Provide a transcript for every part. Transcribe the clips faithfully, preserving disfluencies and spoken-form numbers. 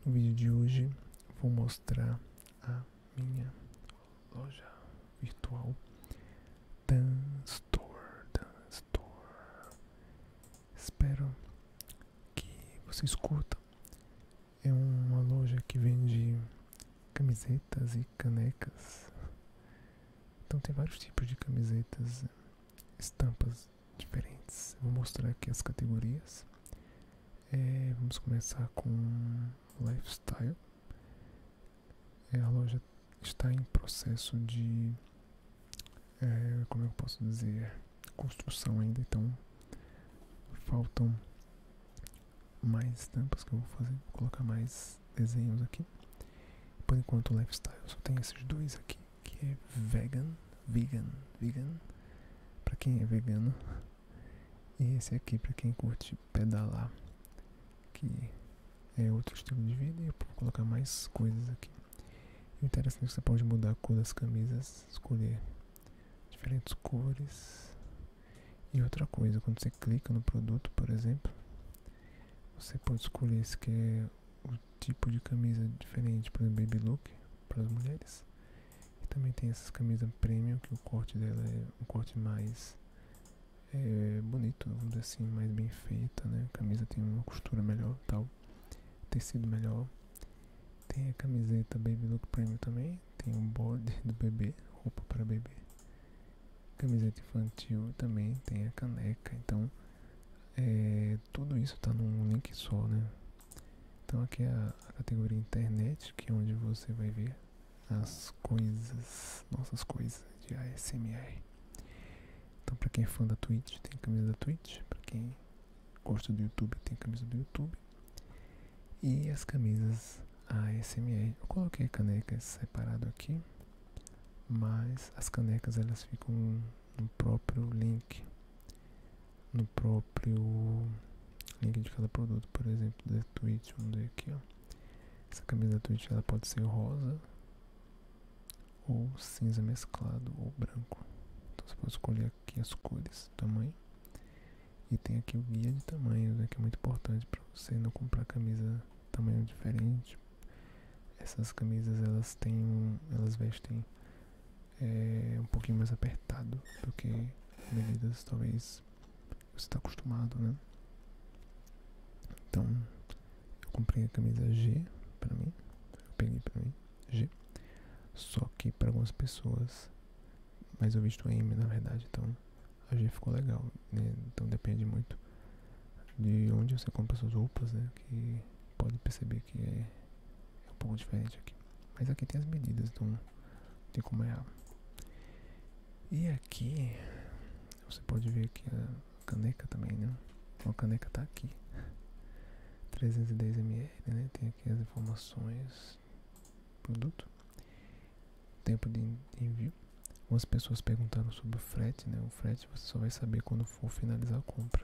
No vídeo de hoje vou mostrar a minha loja virtual Danstore, Danstore. Espero que vocês curtam. É uma loja que vende camisetas e canecas. Então tem vários tipos de camisetas, estampas diferentes. Eu vou mostrar aqui as categorias. É, vamos começar com lifestyle. É, a loja está em processo de, é, como eu posso dizer, construção ainda, então faltam mais estampas que eu vou fazer, vou colocar mais desenhos aqui. Por enquanto o lifestyle só tem esses dois aqui, que é vegan, vegan, vegan, pra quem é vegano, e esse aqui pra quem curte pedalar, que é outro estilo de vida, e eu vou colocar mais coisas aqui. O interessante é que você pode mudar a cor das camisas, escolher diferentes cores. E outra coisa, quando você clica no produto, por exemplo, você pode escolher se quer o tipo de camisa diferente, por exemplo, baby look para as mulheres. E também tem essas camisas premium, que o corte dela é um corte mais é, bonito, vamos dizer assim, mais bem feita, né? A camisa tem uma costura melhor, tal, tecido melhor. Tem a camiseta Baby Look Premium também. Tem um body do bebê, roupa para bebê. Camiseta infantil também. Tem a caneca. Então, é, tudo isso está num link só, né? Então aqui é a, a categoria internet, que é onde você vai ver as coisas, nossas coisas de A S M R. Então para quem é fã da Twitch, tem a camisa da Twitch. Para quem gosta do YouTube, tem a camisa do YouTube. E as camisas A S M R. Eu coloquei canecas separado aqui, mas as canecas elas ficam no próprio link, no próprio link de cada produto. Por exemplo, da Twitch, vamos ver aqui, ó. Essa camisa da Twitch ela pode ser rosa, ou cinza mesclado, ou branco. Então você pode escolher aqui as cores, tamanho. E tem aqui o guia de tamanhos, né, que é muito importante para você não comprar camisa tamanho diferente. Essas camisas elas têm, elas vestem é, um pouquinho mais apertado do que medidas talvez você está acostumado, né? Então eu comprei a camisa G para mim, eu peguei para mim G, só que para algumas pessoas, mas eu visto M na verdade, então a G ficou legal, né? Então depende muito de onde você compra suas roupas, né? Que pode perceber que é um pouco diferente aqui. Mas aqui tem as medidas, então não tem como errar. E aqui você pode ver aqui a caneca também, né? Então a caneca tá aqui, trezentos e dez mililitros, né? Tem aqui as informações, produto, tempo de envio. Algumas pessoas perguntaram sobre o frete, né? O frete você só vai saber quando for finalizar a compra.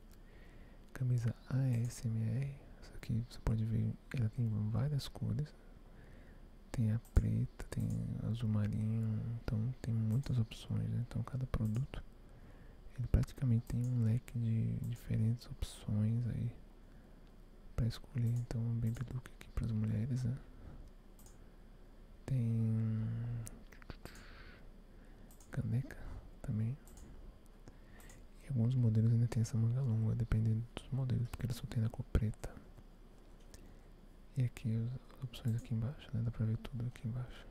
Camisa A S M R, essa aqui você pode ver, ela tem várias cores. Tem a preta, tem azul marinho, então tem muitas opções, né? Então cada produto ele praticamente tem um leque de diferentes opções aí para escolher. Então um baby look aqui para as mulheres, né? Tem caneca também. E alguns modelos ainda tem essa manga longa, dependendo dos modelos, porque ele só tem na cor preta. E aqui as opções aqui embaixo, né? Dá pra ver tudo aqui embaixo.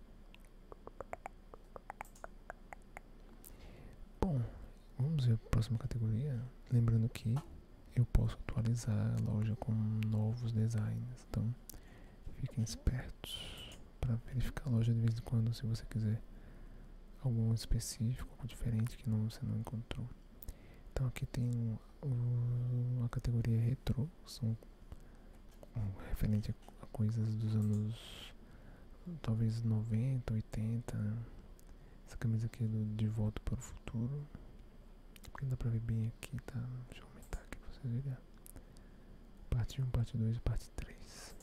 Bom, vamos ver a próxima categoria. Lembrando que eu posso atualizar a loja com novos designs, então fiquem espertos para verificar a loja de vez em quando, se você quiser algum específico, algo diferente que não, você não encontrou. Então aqui tem o, a categoria retrô, são um, referente a, a coisas dos anos talvez noventa, oitenta, né? Essa camisa aqui é do De Volta para o Futuro, porque dá pra ver bem aqui, tá? Deixa eu aumentar aqui pra vocês verem. Parte um, parte dois e parte três.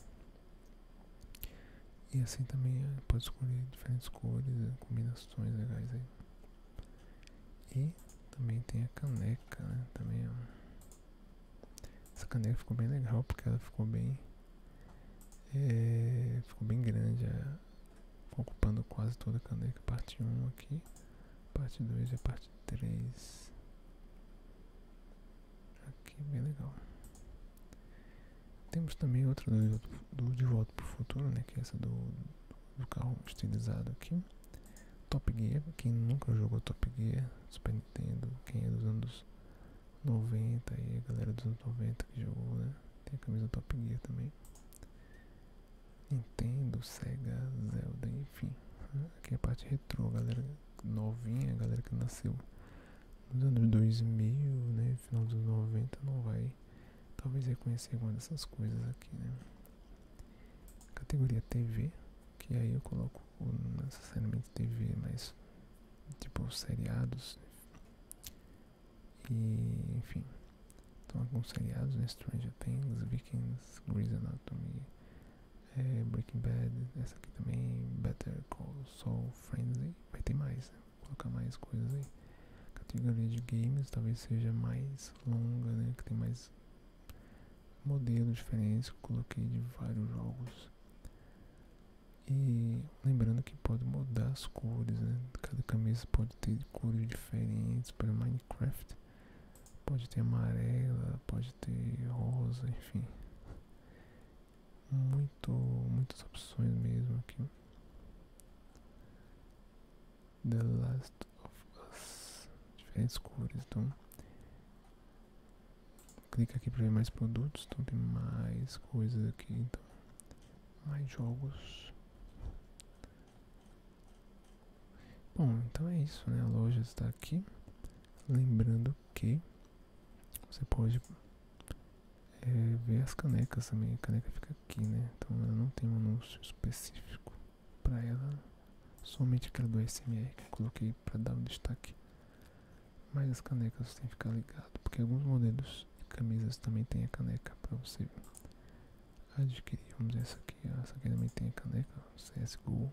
E assim também pode escolher diferentes cores, né? Combinações legais aí. E também tem a caneca, né? Também, ó. Essa caneca ficou bem legal porque ela ficou bem É, ficou bem grande, é, ocupando quase toda a caneca. Parte um aqui, parte dois e a parte três. Aqui, bem legal. Temos também outra do, do De Volta pro Futuro, né? Que é essa do, do carro estilizado aqui. Top Gear, quem nunca jogou Top Gear, Super Nintendo, quem é dos anos noventa e a galera dos anos noventa que jogou, né? Tem a camisa do Top Gear também. Nintendo, Sega, Zelda, enfim. Aqui é a parte retrô, a galera novinha, a galera que nasceu nos anos dois mil, né? Final dos noventa não vai talvez reconhecer alguma dessas coisas aqui, né? Categoria T V, que aí eu coloco não necessariamente T V, mas tipo seriados. E enfim. Então alguns seriados, né? Stranger Things, Vikings, Grey's Anatomy, é, Breaking Bad, essa aqui também, Better Call Saul, Friends, vai ter mais, né? Vou colocar mais coisas aí. Categoria de games talvez seja mais longa, né? Que tem mais modelos diferentes que eu coloquei de vários jogos. E lembrando que pode mudar as cores, né? Cada camisa pode ter cores diferentes. Para Minecraft pode ter amarela, pode ter rosa, enfim. Muito, muitas opções mesmo aqui. The Last of Us, diferentes cores. Então clica aqui para ver mais produtos. Então tem mais coisas aqui. Então mais jogos. Bom, então é isso, né? A loja está aqui. Lembrando que você pode é, ver as canecas também. A caneca fica aqui, né? Então ela não tem um anúncio específico para ela. Somente aquela do S M R que eu coloquei para dar um destaque. Mas as canecas você tem que ficar ligado, porque alguns modelos de camisas também tem a caneca para você adquirir. Vamos ver essa aqui. Essa aqui também tem a caneca C S G O.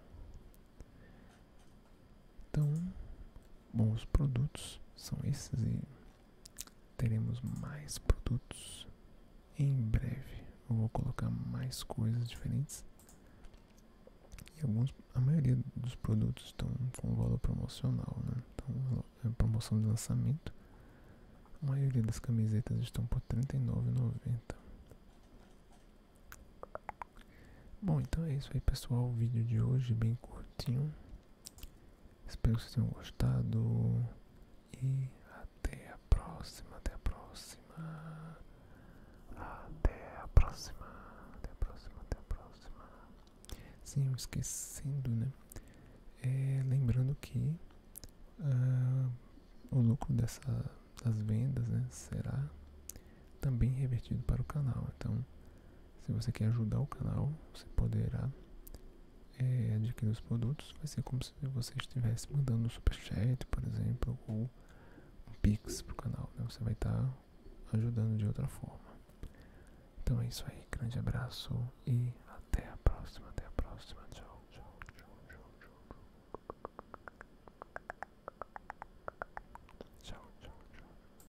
Então, bom, os produtos são esses e teremos mais produtos em breve. Eu vou colocar mais coisas diferentes. E alguns, a maioria dos produtos estão com valor promocional, né? Então, é promoção de lançamento. A maioria das camisetas estão por trinta e nove reais e noventa centavos. Bom, então é isso aí, pessoal. O vídeo de hoje bem curtinho. Espero que vocês tenham gostado. E até a próxima. Até a próxima. Até a próxima. Até a próxima. Até a próxima. Sim, esquecendo, né? É, lembrando que uh, o lucro dessa, das vendas, né, será também revertido para o canal. Então, se você quer ajudar o canal, você poderá é, adquirir os produtos. Vai ser como se você estivesse mandando um superchat, por exemplo, ou um pix para o canal, né? Você vai estar tá ajudando de outra forma. Então é isso aí. Grande abraço e